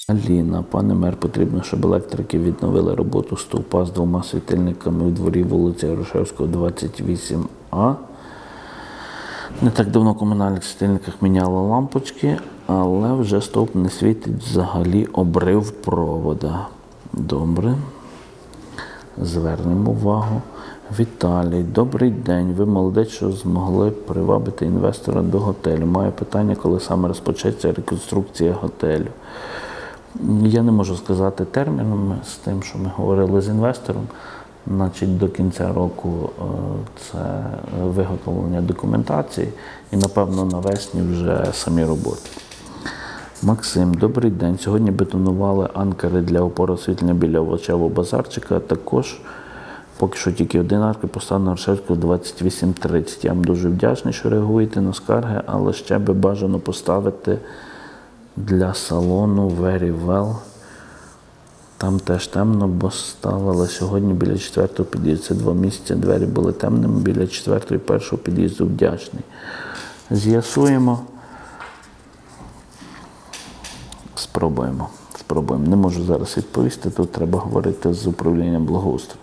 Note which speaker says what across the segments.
Speaker 1: Аліна, пане мер, потрібно, щоб електрики відновили роботу стовпа з 2 світильниками у дворі вулиці Грушевського, 28А. Не так давно в комунальних світильниках міняли лампочки, але вже стовп не світить, взагалі обрив провода. Добре. Звернемо увагу. Віталій, добрий день. Ви молодець, що змогли привабити інвестора до готелю. Маю питання, коли саме розпочнеться реконструкція готелю. Я не можу сказати терміном з тим, що ми говорили з інвестором. Значить, до кінця року це виготовлення документації і, напевно, навесні вже самі роботи. Максим, добрий день. Сьогодні бетонували анкери для опор освітлення біля овочевого базарчика. Також поки що тільки один анкер поставив на Грушевського 2830. Я вам дуже вдячний, що реагуєте на скарги, але ще би бажано поставити для салону Very Well. Там теж темно, бо ставили сьогодні біля 4-го під'їзду. Це 2 місяці, двері були темними, біля 4-го і 1-го під'їзду. Вдячний. З'ясуємо. Спробуємо. Не можу зараз відповісти, тут треба говорити з управлінням благоустрою.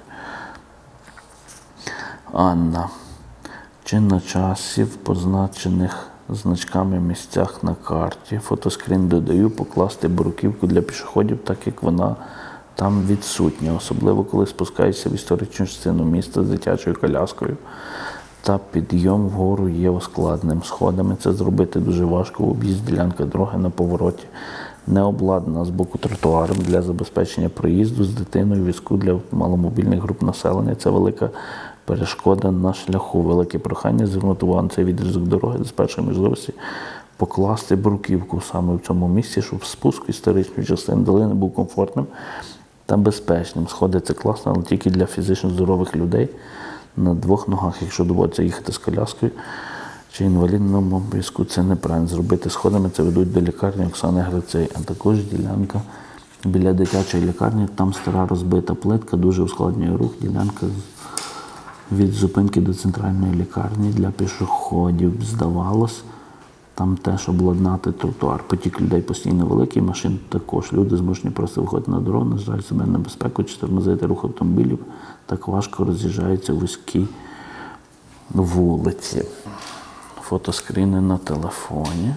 Speaker 1: Анна. Чи на часі в позначених значками місцях на карті, фотоскрін додаю, покласти бруківку для пішоходів, так як вона там відсутня, особливо коли спускаєшся в історичну частину міста з дитячою коляскою, та підйом вгору є ускладненим. Сходами це зробити дуже важко, об'їзд ділянка дороги на повороті не обладнана з боку тротуаром для забезпечення проїзду з дитиною, візку для маломобільних груп населення. Це велика перешкода на шляху. Велике прохання звернути увагу на цей відрізок дороги з першої можливості покласти бруківку саме в цьому місці, щоб спуск історичної частини долини був комфортним та безпечним. Сходи це класно, але тільки для фізично здорових людей на 2 ногах, якщо доводиться їхати з коляскою чи інвалідному візку, це неправильно. Зробити сходами це ведуть до лікарні Оксани Грицей, а також ділянка біля дитячої лікарні, там стара розбита плитка, дуже ускладнює рух, ділянка від зупинки до центральної лікарні для пішоходів. Здавалось, там теж обладнати тротуар. Потік людей постійно великий, машин також. Люди змушені просто виходити на дорогу, наражають себе на небезпеку чи тормозити рух автомобілів. Так важко роз'їжджаються вузькі вулиці. Фотоскріни на телефоні.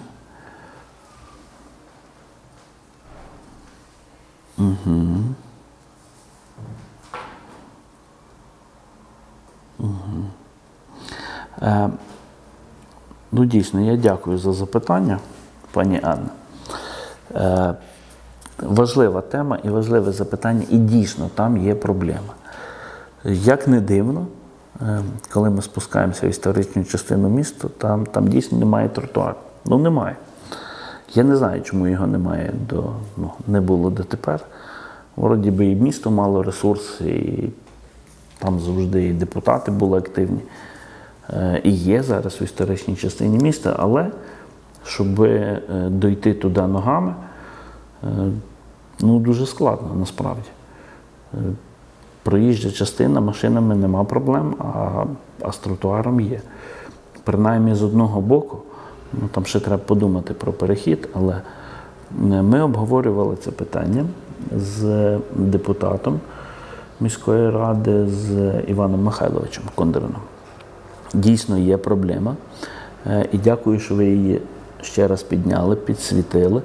Speaker 1: Ну, дійсно, я дякую за запитання, пані Анна. Важлива тема і важливе запитання, і дійсно там є проблема. Як не дивно, коли ми спускаємося в історичну частину міста, там дійсно немає тротуару. Ну, немає. Я не знаю, чому його немає, не було дотепер. Вроді би і місто мало ресурс, і там завжди і депутати були активні. І є зараз в історичній частині міста, але щоб дойти туди ногами, дуже складно насправді. Проїжджа частина, машинами нема проблем, а з тротуаром є. Принаймні з одного боку, там ще треба подумати про перехід, але ми обговорювали це питання з депутатом міської ради, з Іваном Михайловичем Кондрином. Дійсно є проблема, і дякую, що ви її ще раз підняли, підсвітили.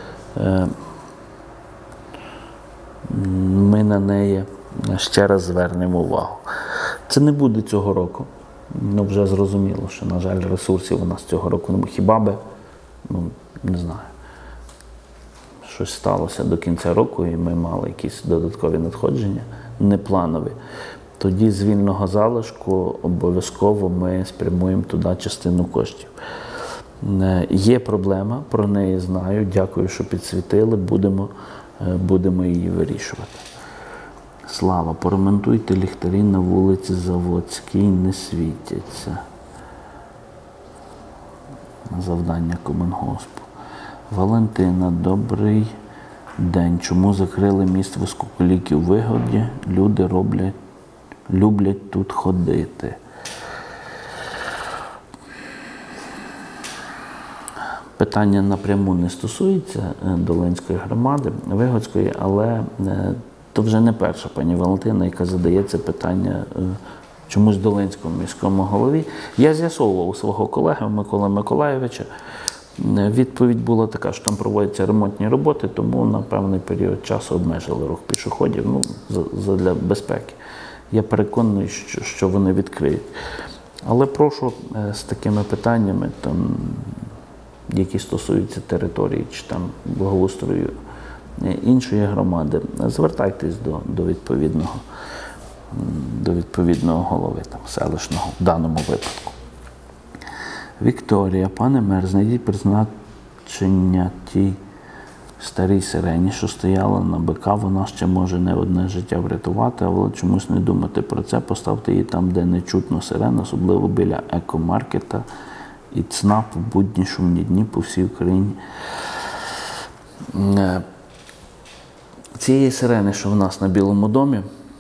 Speaker 1: Ми на неї ще раз звернемо увагу. Це не буде цього року. Вже зрозуміло, що, на жаль, ресурсів у нас цього року немає. Хіба би, не знаю, щось сталося до кінця року, і ми мали якісь додаткові надходження, непланові. Тоді з вільного залишку обов'язково ми спрямуємо туди частину коштів. Є проблема, про неї знаю, дякую, що підсвітили, будемо її вирішувати. Слава, поремонтуйте ліхтарі на вулиці Заводській, не світяться. Завдання Комунгоспу. Валентина, добрий день. Чому закрили міст вузькоколійки у Вигоді? Люди люблять тут ходити. питання напряму не стосується Долинської громади, Вигодської, але то вже не перша пані Валентина, яка задає це питання чомусь Долинському міському голові. Я з'ясовував у свого колеги Миколи Миколайовича. Відповідь була така, що там проводяться ремонтні роботи, тому на певний період часу обмежили рух пішоходів для безпеки. Я переконаний, що вони відкриють. Але прошу з такими питаннями, які стосуються території чи благоустрою іншої громади, звертайтесь до відповідного голови селищного в даному випадку. Вікторія, пане мер, знайдіть призначення тій старій сирені, що стояла на БК, вона ще може не одне життя врятувати, але чомусь не думати про це, поставте її там, де не чутно сирен, особливо біля екомаркета і ЦНАП в будні шумні дні по всій Україні. Цієї сирени, що в нас на Білому домі,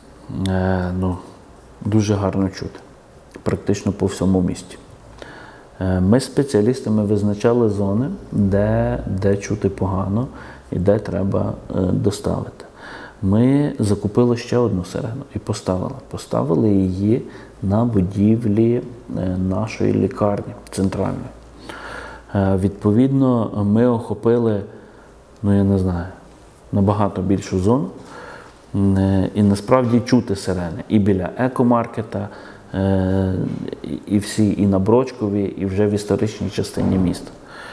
Speaker 1: дуже гарно чути, практично по всьому місті. Ми з спеціалістами визначали зони, де чути погано і де треба доставити. Ми закупили ще одну сирену і поставили. Поставили її на будівлі нашої лікарні центральної. Відповідно, ми охопили, набагато більшу зону. І насправді чути сирени і біля екомаркета, і на Брочкові, і вже в історичній частині міста.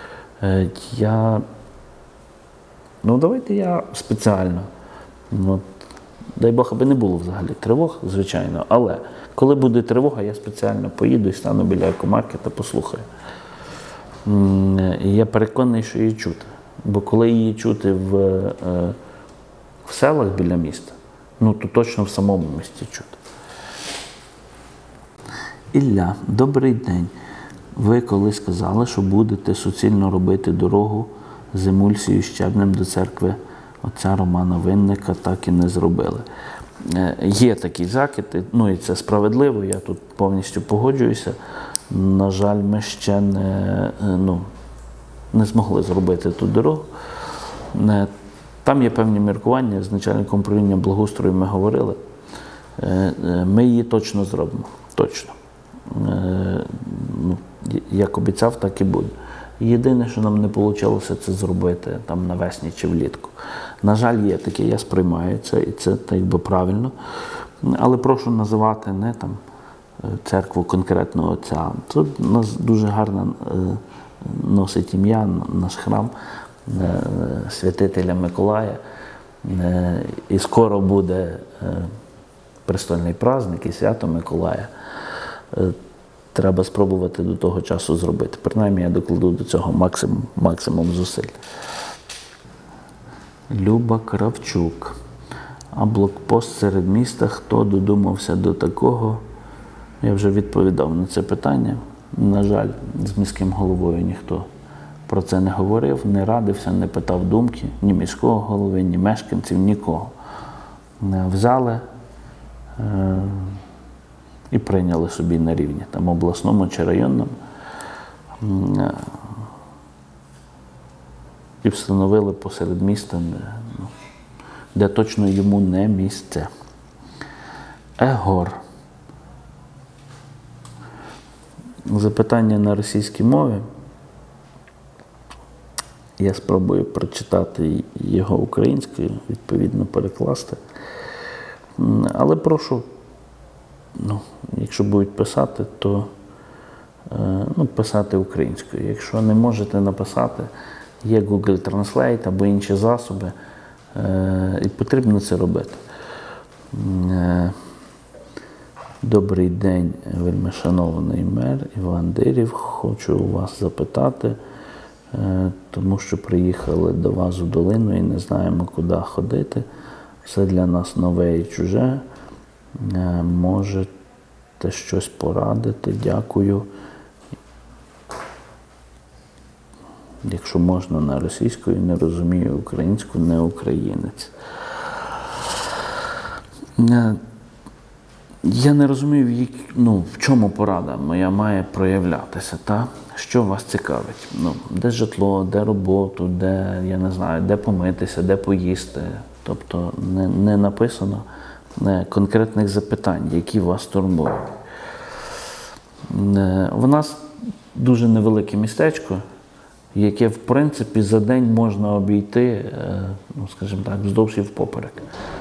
Speaker 1: Давайте я спеціально, дай Бог, аби не було взагалі тривог, звичайно, але коли буде тривога, я спеціально поїду і стану біля екомаркета, послухаю. І я переконаний, що її чути. Бо коли її чути в селах біля міста, то точно в самому місті чути. Ілля, добрий день. Ви колись сказали, що будете суцільно робити дорогу з емульсією щебнем до церкви отця Романа Винника, так і не зробили. Є такі закиди, і це справедливо, я тут повністю погоджуюся. На жаль, ми ще не змогли зробити ту дорогу. Там є певні міркування, з начальником управління благоустрою ми говорили. Ми її точно зробимо, точно. Як обіцяв, так і буде. Єдине, що нам не вийшло, це зробити навесні чи влітку. На жаль, є таке, я сприймаю це, і це правильно. Але прошу називати не церкву конкретного отця. Тут у нас дуже гарно носить ім'я наш храм святителя Миколая. І скоро буде престольний праздник і свято Миколая. Треба спробувати до того часу зробити. Принаймні, я докладу до цього максимум зусиль. Люба Кравчук. А блокпост серед міста, хто додумався до такого? Я вже відповідав на це питання. На жаль, з міським головою ніхто про це не говорив, не радився, не питав думки ні міського голови, ні мешканців, нікого. Взяли і прийняли собі на рівні, обласному чи районному, і встановили посеред міста, де точно йому не місце. Егор. Запитання на російській мові. Я спробую прочитати його українською, відповідно перекласти. Але прошу, якщо будуть писати, то писати українською. Якщо не можете написати, є Google Translate або інші засоби, і потрібно це робити. Добрий день, вельмишановний мер Іван Дирів. Хочу у вас запитати, тому що приїхали до вас у долину і не знаємо, куди ходити. Все для нас нове і чуже. Можете щось порадити? Дякую. Якщо можна, на російською, не розумію українську, не українець. Я не розумію, в чому порада моя має проявлятися, та? Що вас цікавить? Де житло, де роботу, де, я не знаю, де помитися, де поїсти. Тобто не написано конкретних запитань, які вас турбують. У нас дуже невелике містечко, яке, в принципі, за день можна обійти, скажімо так, вздовж і впоперек.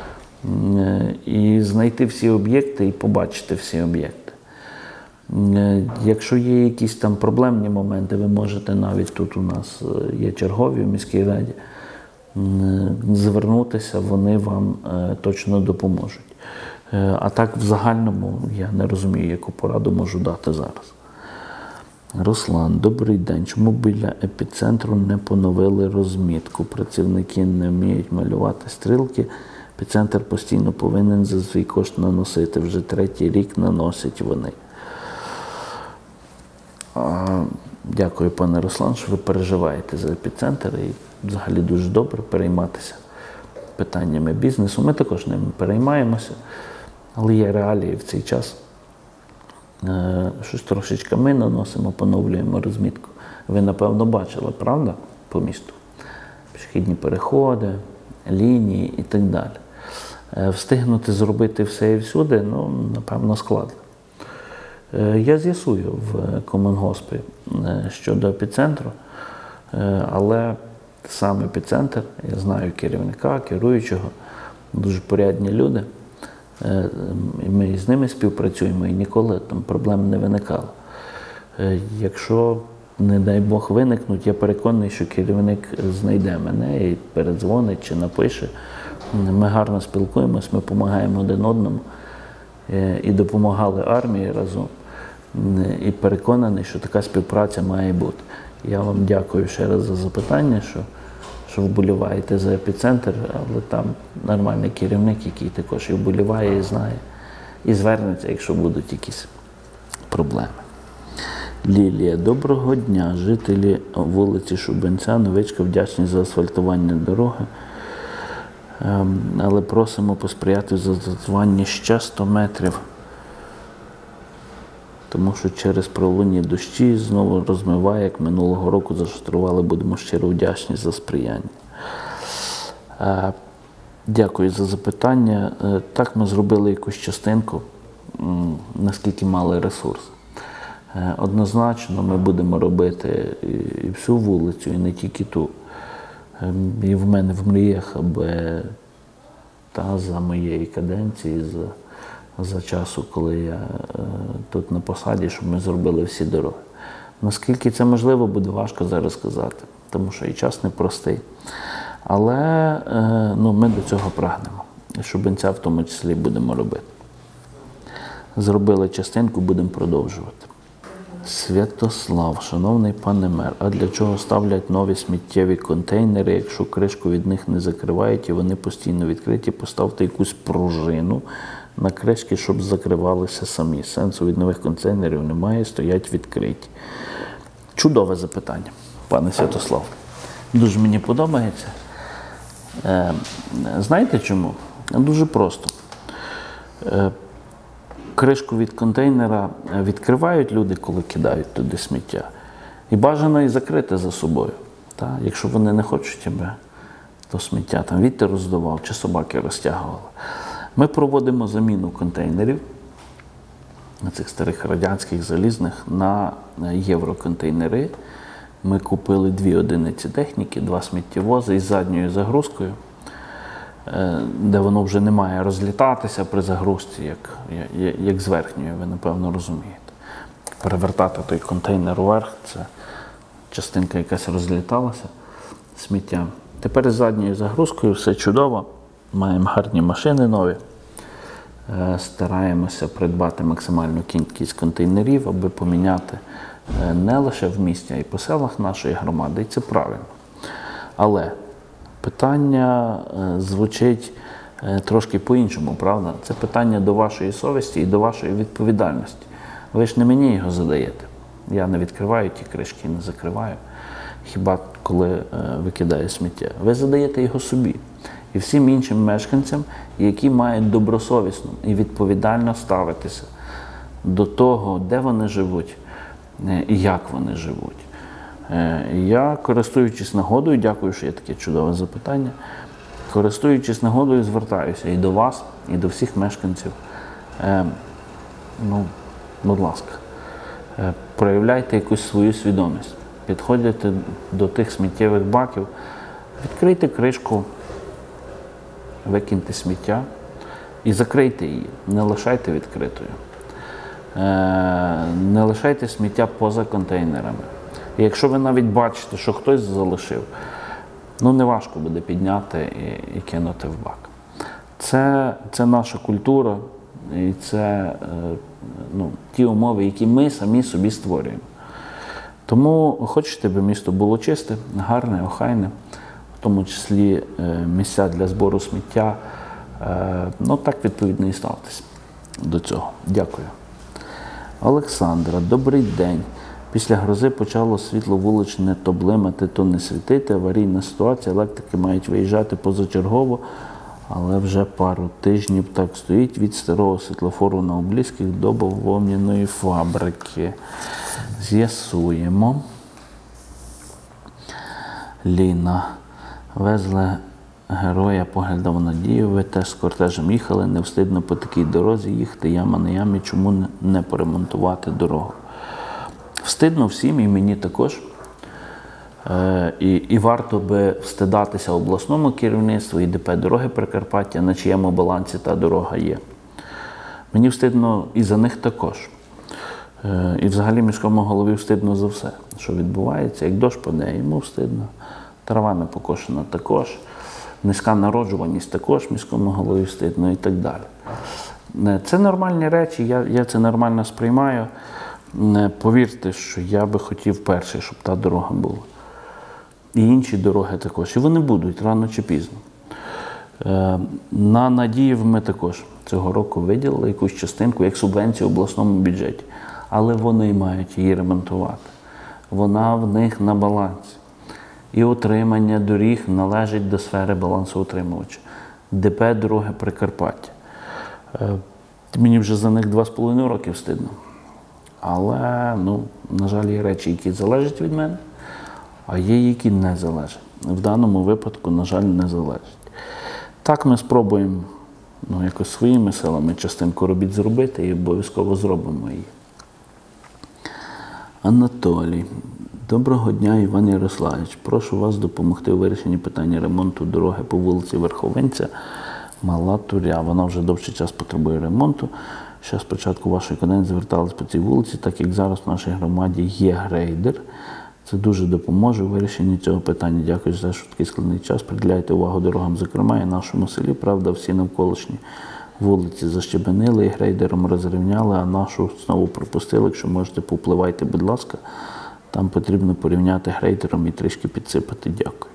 Speaker 1: І знайти всі об'єкти і побачити всі об'єкти. Якщо є якісь там проблемні моменти, ви можете навіть тут у нас є чергові в міській раді, звернутися, вони вам точно допоможуть. А так в загальному я не розумію, яку пораду можу дати зараз. Руслан, добрий день. Чому біля епіцентру не поновили розмітку? Працівники не вміють малювати стрілки. Епіцентр постійно повинен за свій кошт наносити. Вже 3-й рік наносять вони. Дякую, пане Руслан, що ви переживаєте за епіцентр і взагалі дуже добре перейматися питаннями бізнесу. Ми також ними переймаємося, але є реалії в цей час. Щось трошечки ми наносимо, поновлюємо розмітку. Ви, напевно, бачили, правда, по місту? Пішохідні переходи, лінії і так далі. Встигнути зробити все і всюди, напевно, складно. Я з'ясую в Комунгоспі щодо епіцентру, але сам епіцентр, я знаю керівника, керуючого, дуже порядні люди. Ми з ними співпрацюємо і ніколи там проблем не виникало. Якщо, не дай Бог, виникнуть, я переконаний, що керівник знайде мене і передзвонить чи напише. Ми гарно спілкуємось, ми допомагаємо один одному і допомагали армії разом. І переконаний, що така співпраця має бути. Я вам дякую ще раз за запитання, що вболіваєте за епіцентр, але там нормальний керівник, який також і вболіває, і знає, і звернеться, якщо будуть якісь проблеми. Лілія, доброго дня. Жителі вулиці Шубенця, Новичка, вдячні за асфальтування дороги, але просимо посприяти в засфальтуванні ще 100 метрів, тому що через проливні дощі знову розмиває, як минулого року заштрували, будемо щиро вдячні за сприяння. Дякую за запитання. Так, ми зробили якусь частинку, наскільки мали ресурс. Однозначно ми будемо робити і всю вулицю, і не тільки ту. І в мене в мріях, аби за моєї каденції, за часу, коли я тут на посаді, щоб ми зробили всі дороги. Наскільки це можливо, буде важко зараз сказати, тому що і час непростий. Але ми до цього прагнемо. І Шубенця в тому числі будемо робити. Зробили частинку, будемо продовжувати. Святослав, шановний пане мер, а для чого ставлять нові сміттєві контейнери, якщо кришку від них не закривають і вони постійно відкриті? Поставте якусь пружину на кришки, щоб закривалися самі. Сенсу від нових контейнерів немає, стоять відкриті. Чудове запитання, пане Святослав. Дуже мені подобається. Знаєте чому? Дуже просто. Кришку від контейнера відкривають люди, коли кидають туди сміття. І бажано і закрити за собою. Якщо вони не хочуть, аби то сміття там вітер роздував чи собаки розтягували. Ми проводимо заміну контейнерів, цих старих радянських залізних, на євроконтейнери. Ми купили 2 одиниці техніки, 2 сміттєвози із задньою загрузкою, де воно вже не має розлітатися при загрузці, як з верхньою, ви напевно розумієте. Перевертати той контейнер вверх, це частинка якась розліталася сміття. Тепер з задньою загрузкою все чудово, маємо гарні машини нові, стараємося придбати максимальну кількість контейнерів, аби поміняти не лише в місті, а й по селах нашої громади, і це правильно. Але питання звучить трошки по-іншому, правда? Це питання до вашої совісті і до вашої відповідальності. Ви ж не мені його задаєте. Я не відкриваю ті кришки, не закриваю, хіба коли викидаю сміття. Ви задаєте його собі. і всім іншим мешканцям, які мають добросовісно і відповідально ставитися до того, де вони живуть і як вони живуть. Я, користуючись нагодою, дякую, що є таке чудове запитання, користуючись нагодою, звертаюся і до вас, і до всіх мешканців. Будь ласка, проявляйте якусь свою свідомість, підходьте до тих сміттєвих баків, відкрийте кришку, викиньте сміття і закрийте її, не лишайте відкритою. Не лишайте сміття поза контейнерами. І якщо ви навіть бачите, що хтось залишив, не важко буде підняти і кинути в бак. Це наша культура, і це ті умови, які ми самі собі створюємо. Тому хочете, щоб місто було чисте, гарне, охайне, в тому числі місця для збору сміття, так відповідно і ставтесь до цього. Дякую. Олександра, добрий день. Після грози почало світло вуличне то блимати, то не світити. Аварійна ситуація, електрики мають виїжджати позачергово, але вже пару тижнів так стоїть від старого світлофору на Обліських до бавовняної фабрики. З'ясуємо. Ліна. Везли героя поглядом в надію. Ви теж з кортежем їхали, не встидно по такій дорозі їхати, яма на ямі. Чому не поремонтувати дорогу? Встидно всім, і мені також. І варто би встидатися обласному керівництву і ДП «Дороги Прикарпаття», на чиєму балансі та дорога є. Мені встидно і за них також. І взагалі міському голові встидно за все, що відбувається. Як дощ паде, йому встидно. Трава не покошена також. Низька народжуваність також міському голові встидно і так далі. Це нормальні речі, я це нормально сприймаю. Повірте, що я би хотів перший, щоб та дорога була. І інші дороги також. І вони будуть рано чи пізно. На Надіїв ми також цього року виділили якусь частинку, як субвенцію в обласному бюджеті. Але вони мають її ремонтувати. Вона в них на балансі. І утримання доріг належить до сфери балансоутримувача. ДП «Дороги Прикарпаття». Мені вже за них 2,5 роки встидно. Але, на жаль, є речі, які залежать від мене, а є, які не залежать. В даному випадку, на жаль, не залежать. Так ми спробуємо якось своїми силами частинку робіт зробити і обов'язково зробимо її. Анатолій. Доброго дня, Іван Ярославович. Прошу вас допомогти у вирішенні питання ремонту дороги по вулиці Верховинця, Мала Туря. Вона вже довший час потребує ремонту. Ще з початку вашої каденції звертались по цій вулиці, так як зараз в нашій громаді є грейдер. Це дуже допоможе у вирішенні цього питання. Дякую за швидкий складний час. Приділяйте увагу дорогам, зокрема і нашому селі. Правда, всі навколишні вулиці защебенили і грейдером розрівняли, а нашу знову пропустили. Якщо можете, попливайте, будь ласка. Там потрібно порівняти грейдером і трішки підсипати. Дякую.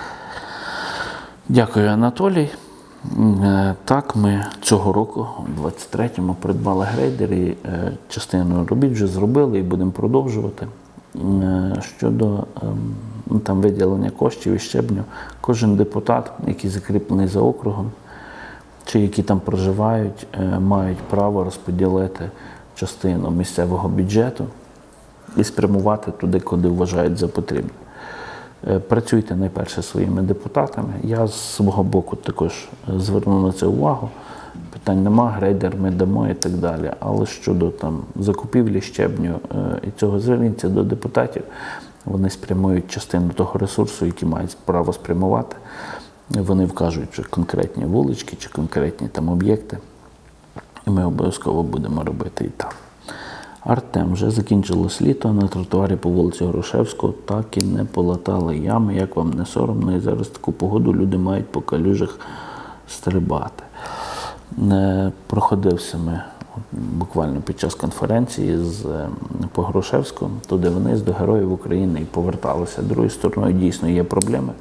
Speaker 1: Дякую, Анатолій. Так, ми цього року, у 23-му, придбали грейдер і частину робіт вже зробили і будемо продовжувати. Щодо виділення коштів і щебню, кожен депутат, який закріплений за округом, чи які там проживають, мають право розподілити частину місцевого бюджету і спрямувати туди, куди вважають за потрібне. Працюйте найперше своїми депутатами. Я з свого боку також зверну на це увагу. Питань нема, грейдер ми дамо і так далі. Але щодо закупівлі щебню і цього, зверніться до депутатів. Вони спрямують частину того ресурсу, який мають право спрямувати. Вони вкажуть, чи конкретні вулички, чи конкретні об'єкти. І ми обов'язково будемо робити і там. Артем, вже закінчилось літо, на тротуарі по вулиці Грушевського так і не полатали ями, як вам не соромно, і зараз таку погоду люди мають по калюжах стрибати. Проходився ми буквально під час конференції по Грушевському, туди вниз, до Героїв України, і поверталися. Другою стороною дійсно є проблеми.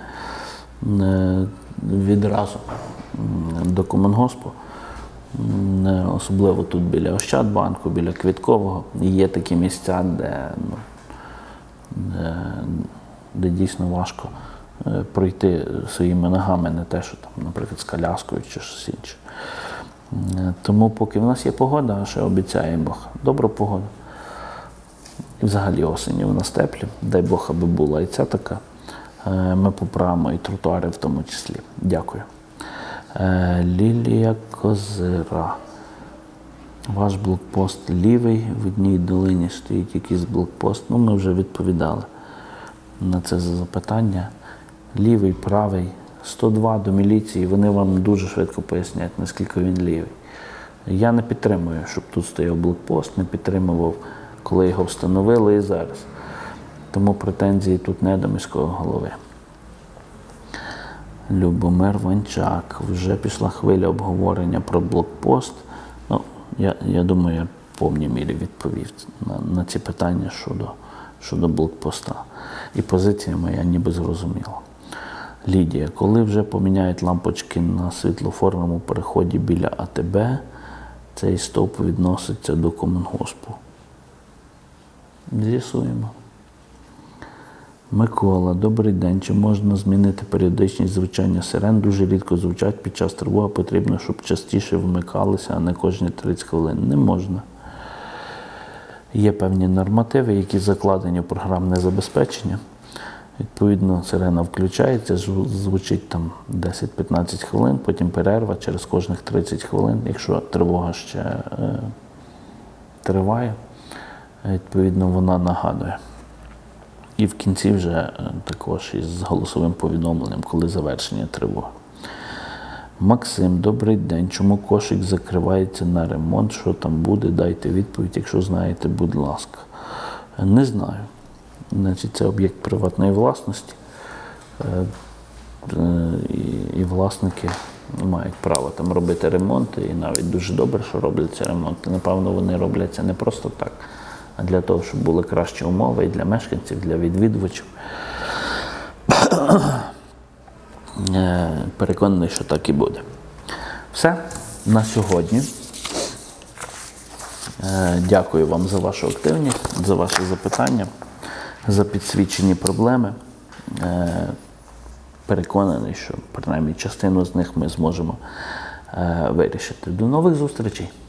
Speaker 1: Відразу до Комунгоспу. Особливо тут біля Ощадбанку, біля Квіткового. Є такі місця, де дійсно важко пройти своїми ногами, не те, що там, наприклад, з коляскою чи щось інше. Тому поки в нас є погода, а ще обіцяє Бог добру погоду. І взагалі осені у нас теплі, дай Бог, аби була і ця така. Ми поправимо і тротуари в тому числі. Дякую. Лілія Козира. Ваш блокпост лівий, в одній долині стоїть якийсь блокпост. Ну, ми вже відповідали на це запитання. Лівий, правий, 102 до міліції, вони вам дуже швидко пояснять, наскільки він лівий. Я не підтримую, щоб тут стояв блокпост, не підтримував, коли його встановили і зараз. Тому претензії тут не до міського голови. Любомир Ванчак. Вже пішла хвиля обговорення про блокпост. Ну, я думаю, я в повній мірі відповів на ці питання щодо блокпоста. І позиція моя ніби зрозуміла. Лідія. Коли вже поміняють лампочки на світлофорному переході біля АТБ, цей стовп відноситься до Комунгоспу? З'ясуємо. Микола, добрий день. Чи можна змінити періодичність звучання сирен? Дуже рідко звучать під час тривоги. Потрібно, щоб частіше вмикалися, а не кожні 30 хвилин. Не можна. Є певні нормативи, які закладені в програмне забезпечення. Відповідно, сирена включається, звучить там 10-15 хвилин, потім перерва через кожних 30 хвилин, якщо тривога ще триває, відповідно, вона нагадує. І в кінці вже також із голосовим повідомленням, коли завершення тривоги. Максим, добрий день. Чому кошик закривається на ремонт? Що там буде? Дайте відповідь, якщо знаєте, будь ласка. Не знаю. Значить, це об'єкт приватної власності. І власники мають право там робити ремонти. І навіть дуже добре, що робляться ремонти. Напевно, вони робляться не просто так, а для того, щоб були кращі умови і для мешканців, для відвідувачів. Переконаний, що так і буде. Все на сьогодні. Дякую вам за вашу активність, за ваші запитання, за підсвічені проблеми. Переконаний, що принаймні частину з них ми зможемо вирішити. До нових зустрічей!